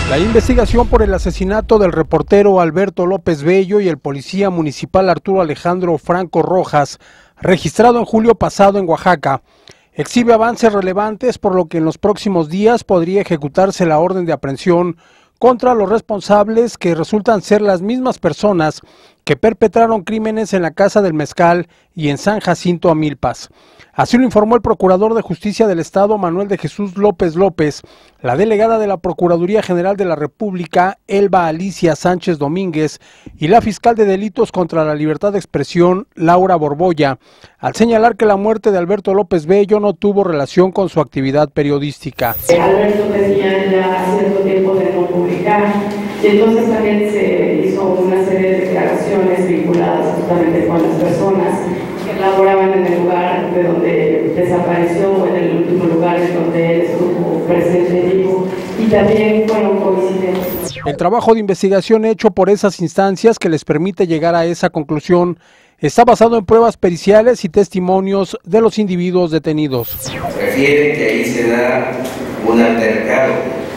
La investigación por el asesinato del reportero Alberto López Bello y el policía municipal Arturo Alejandro Franco Rojas, registrado en julio pasado en Oaxaca, exhibe avances relevantes, por lo que en los próximos días podría ejecutarse la orden de aprehensión contra los responsables, que resultan ser las mismas personas que perpetraron crímenes en la Casa del Mezcal y en San Jacinto Amilpas. Así lo informó el Procurador de Justicia del Estado, Manuel de Jesús López López, la delegada de la Procuraduría General de la República, Elba Alicia Sánchez Domínguez, y la fiscal de Delitos contra la Libertad de Expresión, Laura Borbolla, al señalar que la muerte de Alberto López Bello no tuvo relación con su actividad periodística. Alberto tenía ya cierto tiempo de no publicar, y entonces también se hizo una serie de declaraciones vinculadas justamente con las personas que laboraban en el lugar de donde desapareció, o en el último lugar en donde él estuvo presente vivo, y también fueron coincidentes. El trabajo de investigación hecho por esas instancias, que les permite llegar a esa conclusión, está basado en pruebas periciales y testimonios de los individuos detenidos. Refiere que ahí se da un altercado.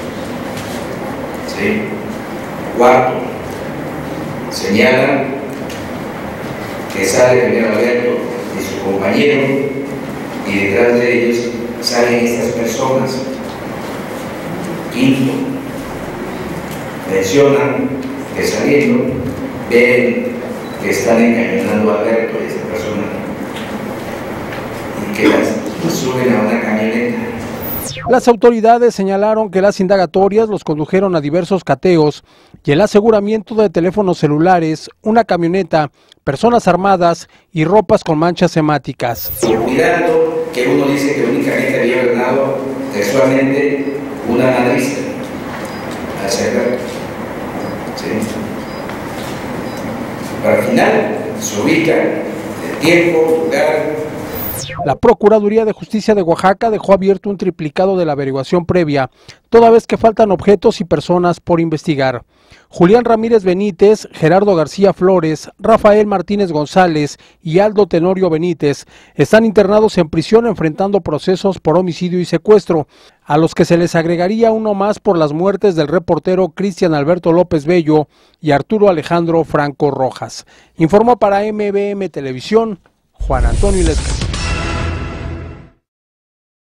¿Sí? Cuarto, señalan que sale primero Alberto y su compañero, y detrás de ellos salen estas personas. Quinto, mencionan que saliendo ven que están encañonando a Alberto y a esta persona, y que las suben a una camioneta. Las autoridades señalaron que las indagatorias los condujeron a diversos cateos y el aseguramiento de teléfonos celulares, una camioneta, personas armadas y ropas con manchas hemáticas. Cuidando que uno dice que únicamente había ordenado textualmente una madriza hacia Alberto. ¿Sí? Para el final se ubica el tiempo, lugar. La Procuraduría de Justicia de Oaxaca dejó abierto un triplicado de la averiguación previa, toda vez que faltan objetos y personas por investigar. Julián Ramírez Benítez, Gerardo García Flores, Rafael Martínez González y Aldo Tenorio Benítez están internados en prisión enfrentando procesos por homicidio y secuestro, a los que se les agregaría uno más por las muertes del reportero Cristian Alberto López Bello y Arturo Alejandro Franco Rojas. Informó para MBM Televisión, Juan Antonio Ilescas.